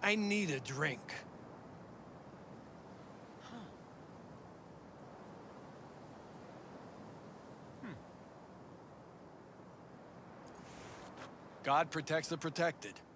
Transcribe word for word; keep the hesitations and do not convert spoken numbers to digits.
I need a drink. God protects the protected.